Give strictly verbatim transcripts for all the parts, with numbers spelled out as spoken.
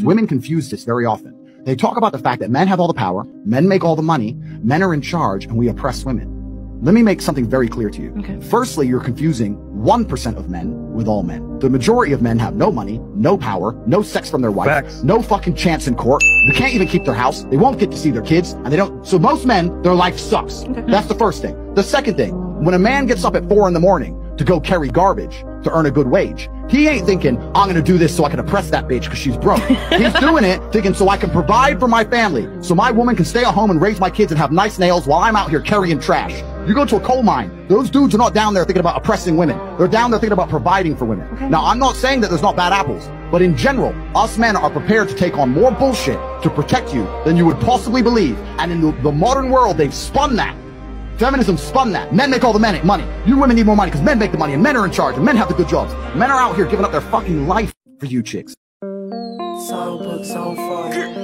Women confuse this very often. They talk about the fact that men have all the power, men make all the money, men are in charge, and we oppress women. Let me make something very clear to you. Okay. Firstly, you're confusing one percent of men with all men. The majority of men have no money, no power, no sex from their wife, Facts. no fucking chance in court. They can't even keep their house. They won't get to see their kids, and they don't. So most men, their life sucks. Okay. That's the first thing. The second thing, when a man gets up at four in the morning to go carry garbage to earn a good wage, he ain't thinking, I'm gonna do this so I can oppress that bitch because she's broke. He's doing it thinking so I can provide for my family, so my woman can stay at home and raise my kids and have nice nails while I'm out here carrying trash. You go to a coal mine, those dudes are not down there thinking about oppressing women. They're down there thinking about providing for women. Okay. Now, I'm not saying that there's not bad apples, but in general, us men are prepared to take on more bullshit to protect you than you would possibly believe. And in the, the modern world, they've spun that. Feminism spun that. Men make all the men money. You women need more money because men make the money and men are in charge and men have the good jobs. Men are out here giving up their fucking life for you chicks. Songbooks on fire.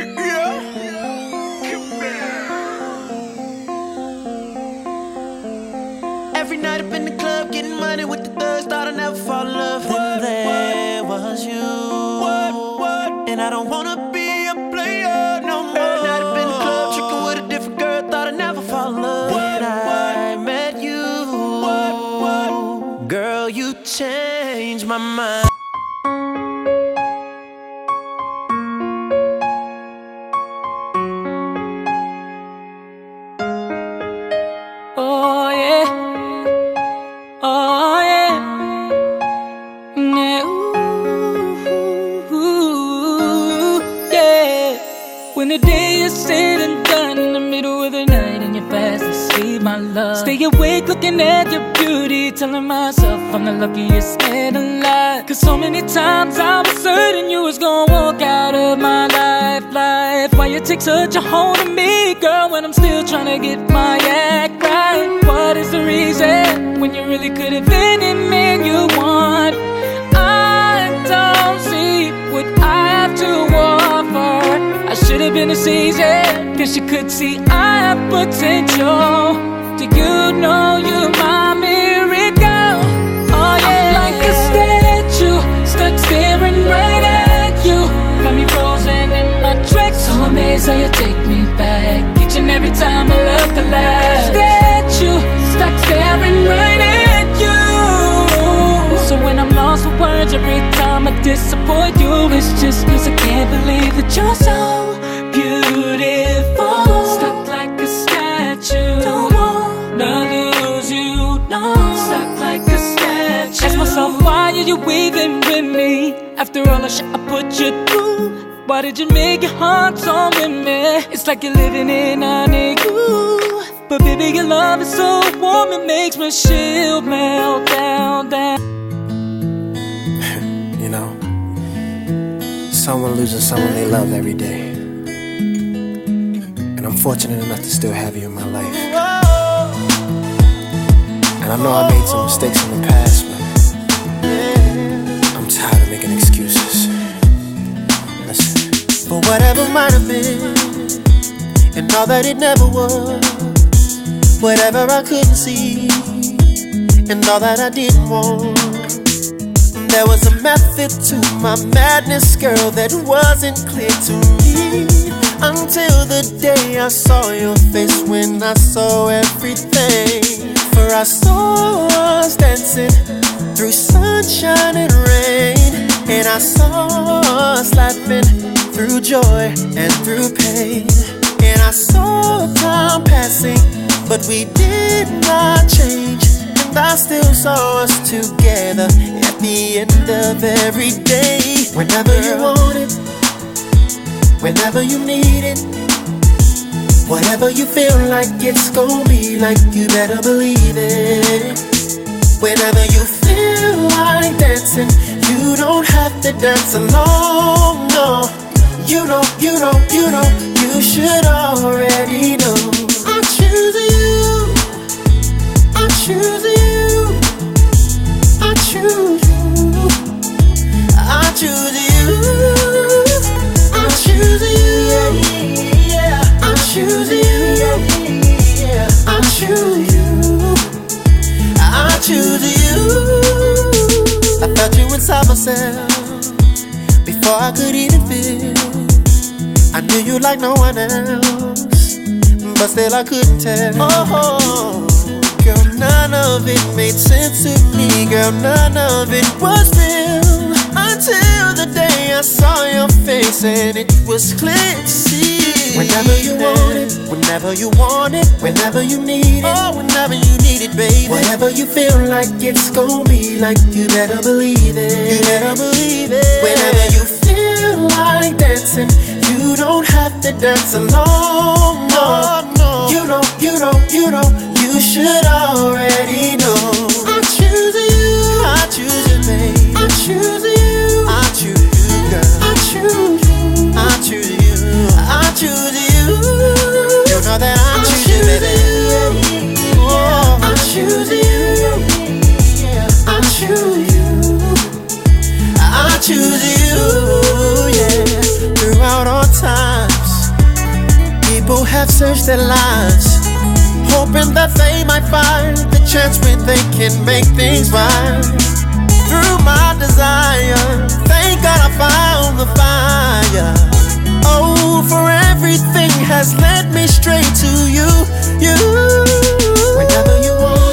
Every night up in the club, getting money with the thugs, thought I'd never fall in love. Then there was you. What, what? And I don't wanna be a player no more. Every night up in the club, tricking with a different girl, thought I'd never fall in love. When I met you, what, what? Girl, you changed my mind. Oh yeah. Oh yeah, yeah, ooh, ooh, yeah. When the day is said and done, in the middle of the night and you're fast asleep, my love, stay awake looking at your beauty, telling myself I'm the luckiest man alive. Cause so many times I was certain you was gonna walk out of my life, life. Why you take such a hold of me, girl, when I'm still trying to get my act right? What is the reason when you really could have been any man you want? I don't see what I have to offer. I should have been as easy, cause you could see I have potential. Do you know you're my miracle? Oh yeah, I'm like a statue, stuck staring right at you. Got me frozen in my tracks, so amazed how you take me back. Each and every time I love the last statue, stuck staring right at you. So when I'm lost for words, every time I disappoint you, it's just cause I can't believe that you're so beautiful. Stuck like a statue, don't wanna lose you, no. Stuck like a statue. Ask myself, why are you weaving with me? After all the shit I put you through, why did you make your heart so with me? It's like you're living in an igloo. But baby, your love is so warm, it makes my shield melt down, down. You know, someone losing someone they love every day. And I'm fortunate enough to still have you in my life. And I know I made some mistakes in the past, but I'm tired of making excuses. Listen. But whatever might have been, and all that it never was, whatever I couldn't see, and all that I didn't want, there was a method to my madness, girl, that wasn't clear to me until the day I saw your face, when I saw everything. For I saw us dancing through sunshine and rain, and I saw us laughing through joy and through pain. And I saw time passing, but we did not change. And I still saw us together at the end of every day. Whenever you want it, whenever you need it, whatever you feel like it's gonna be like, you better believe it. Whenever you feel like dancing, you don't have to dance alone, no. You know, you know, you know, you should already know. I'm choosing you, I'm choosing you, I choose you, I choose you, I'm choosing you, yeah, I'm choosing you, yeah, I'm choosing you, I choose you. I felt you inside myself before I could even like no one else, but still I couldn't tell. Oh, girl, none of it made sense to me. Girl, none of it was real until the day I saw your face and it was clear to see. Whenever you want it, whenever you want it, whenever you need it, oh, whenever you need it, baby. Whenever you feel like it's gonna be like, you better believe it. You better believe it. Whenever you feel like dancing, you don't have to dance alone. No, no. You know, you know, you know, you should already know. I choose you. I choose you, baby. I choose you. I choose you, girl. I choose you. I choose you. I choose you. You know that I, I choose you, baby. Oh, I choose you. I choose you. I choose you. Yeah. Throughout all times, people have searched their lives, hoping that they might find the chance when they can make things right. Through my desire, thank God I found the fire. Oh, for everything has led me straight to you, you. Whenever you want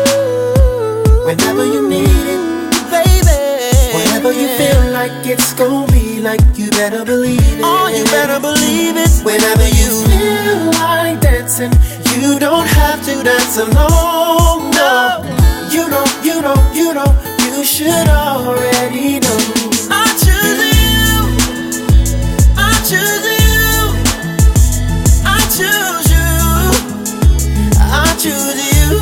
it, whenever you need it, baby. Whenever you feel like it's gonna be like, you better believe it. Oh, you better believe it. Whenever you feel like dancing, you don't have to dance alone, no. You know, you know, you know, you should already know. I choose you. I choose you. I choose you. I choose you.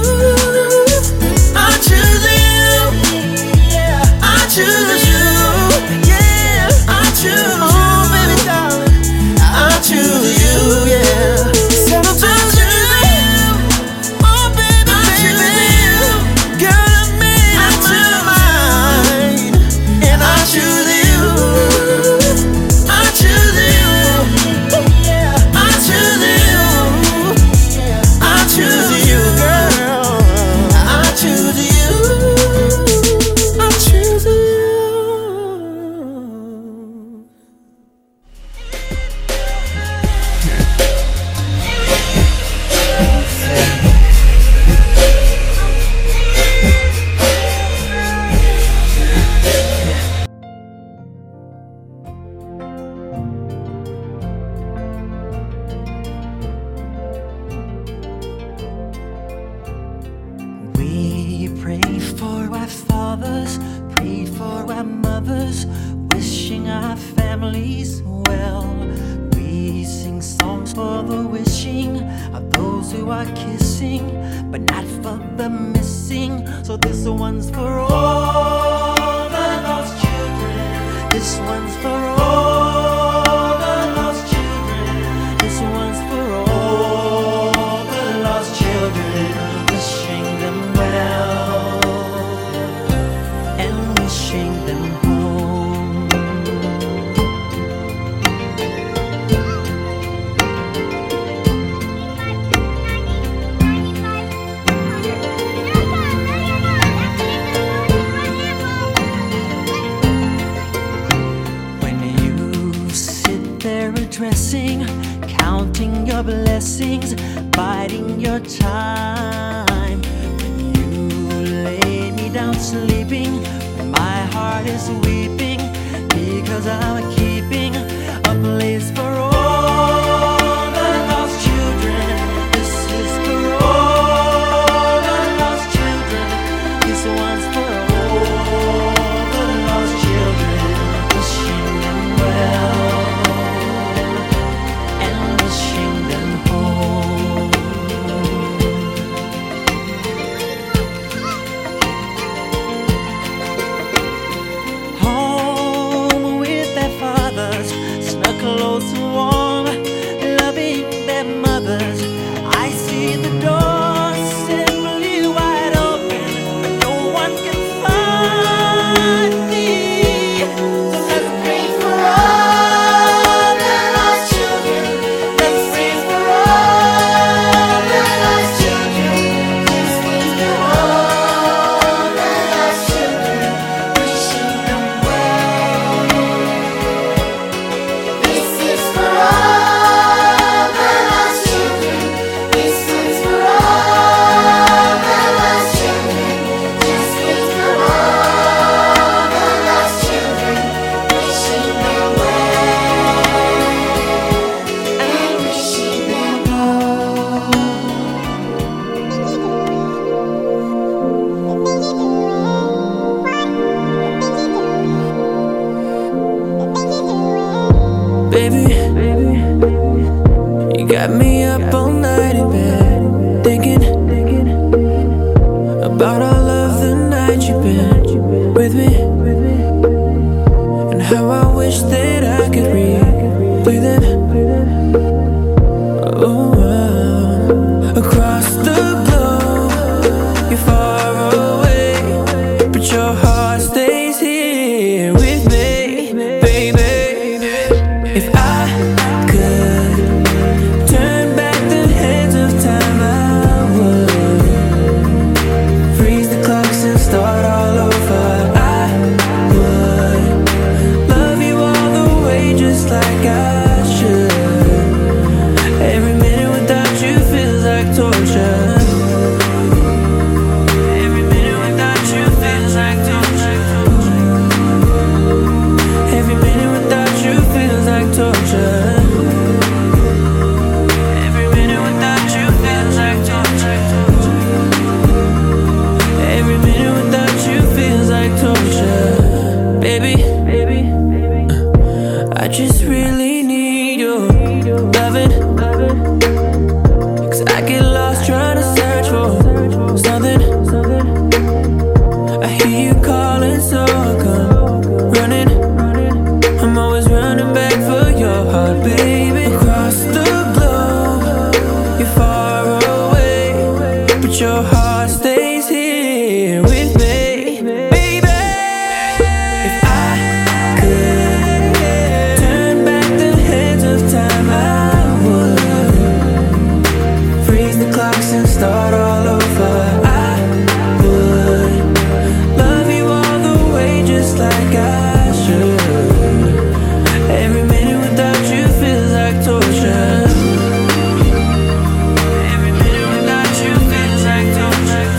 I choose you. Yeah. I choose you. Yeah. I choose you. Oh, baby darling. I choose you. Yeah. Said I'm choosing you. Oh, baby, I choose you. Girl, I made up my mind, and I choose you. I choose you. Yeah. I choose you. Yeah. I choose you, girl. I choose you. I choose you. We pray for our fathers, pray for our mothers, wishing our families well. We sing songs for the wishing of those who are kissing, but not for the missing. So this one's for all the lost children. This one's for all the lost children. This one's for all the lost children. Wishing them well and wishing them home. When you sit there addressing, counting your blessings, biding your time, when you lay me down sleeping, when my heart is weeping, because I'm keeping a place for all the lost children. This is for all the lost children. This one's for all the lost children. Wishing them well and wishing them home. Home with their father. Baby, you got me up all night in bed, thinking about all of the nights you've been with me, and how I wish that I could replay them. Oh, uh, across the globe, you're far away, but your heart stays here with me, baby. If I could turn back the hands of time, I would freeze the clocks and start all over. I would love you all the way just like I should. Every minute without you feels like torture. Every minute without you feels like torture. Every minute without you feels like torture. Every minute without you feels like torture. Every minute without you feels like torture. Baby, baby, I just really need your loving, 'cause I get lost trying to search for something. I hear you calling, so I come running. I'm always running back for your heart, baby. Across the globe, you're far away, but your heart stays here with me, baby. If I could turn back the hands of time, I would freeze the clocks and start all over. I would love you all the way just like I should. Every minute without you feels like torture. Every minute without you feels like torture.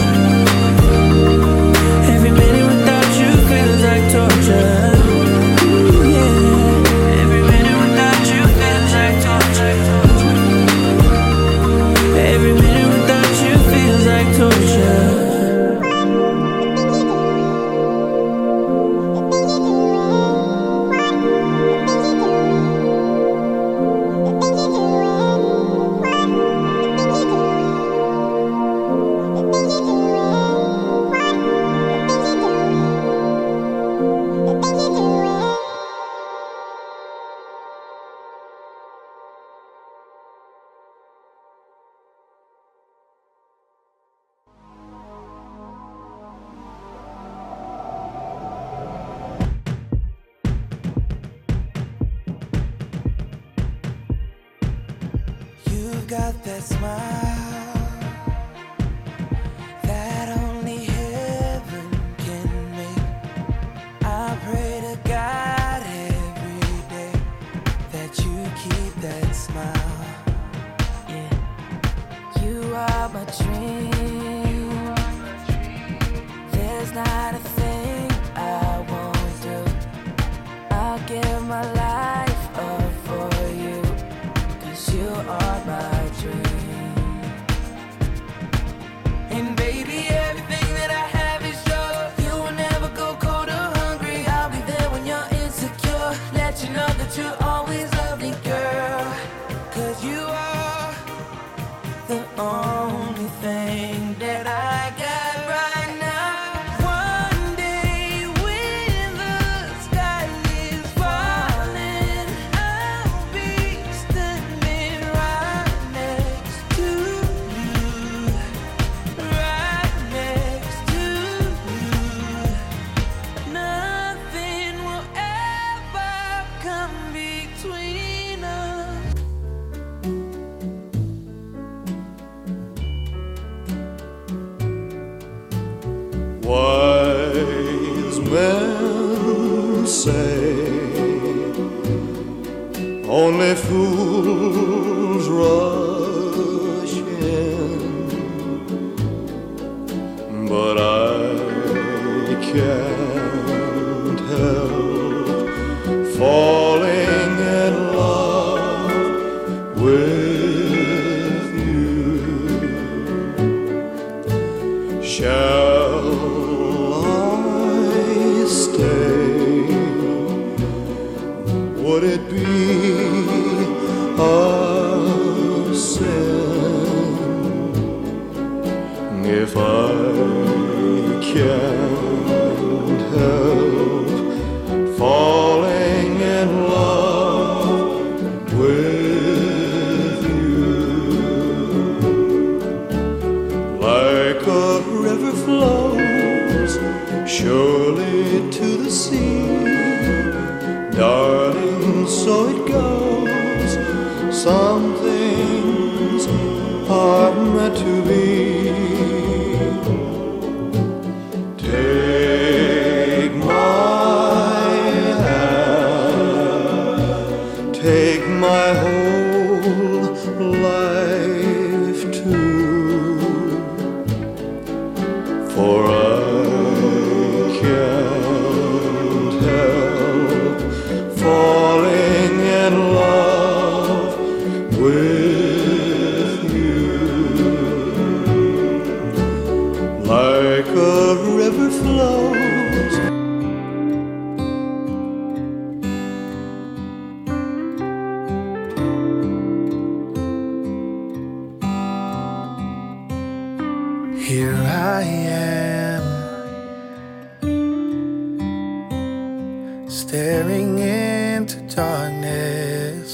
Every minute without you feels like torture. Yeah. Every minute without you feels like torture. Every minute without you feels like torture. You've got that smile that only heaven can make. I pray to God every day that you keep that smile. Yeah, you are my dream. There's not a thing I won't do. I'll give my life up for you, 'cause you are my dream. And baby, everything that I have is yours. You will never go cold or hungry. I'll be there when you're insecure. Let you know that you always love me, girl. 'Cause you are the only thing that I got right now. One day when the sky is falling, I'll be standing right next to you, right next to you. Nothing will ever come between us. Wise men say only fools rush in, but I can't help falling in love with you. Shall I stay? Would would it be a sin if I can't help falling in love with you? Like a river flows surely to the sea, darling, so it goes. Some things are meant to be. Take my hand, take my whole life too, for I can't help falling in love with you. Like a river flows. Here I am, staring into darkness,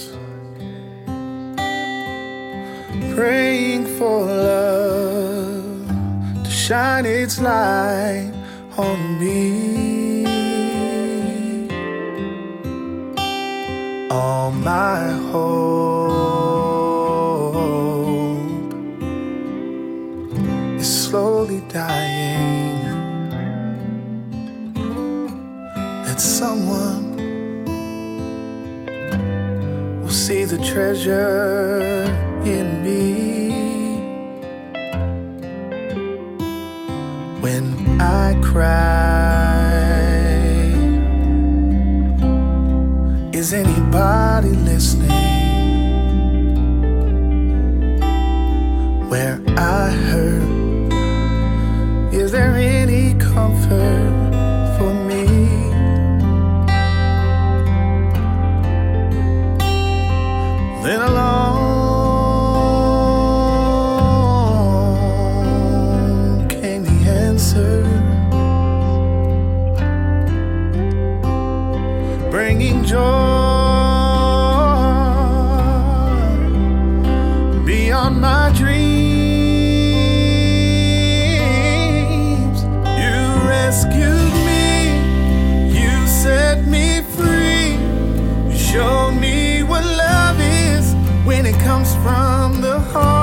praying for love to shine its light on me. All my hope is slowly dying. That someone will see the treasure in me. When I cry, is anybody listening? Where I hurt, is there any comfort for me? Then along came the answer, bringing joy beyond my dreams. You rescued me, you set me free, you showed me what love is when it comes from the heart.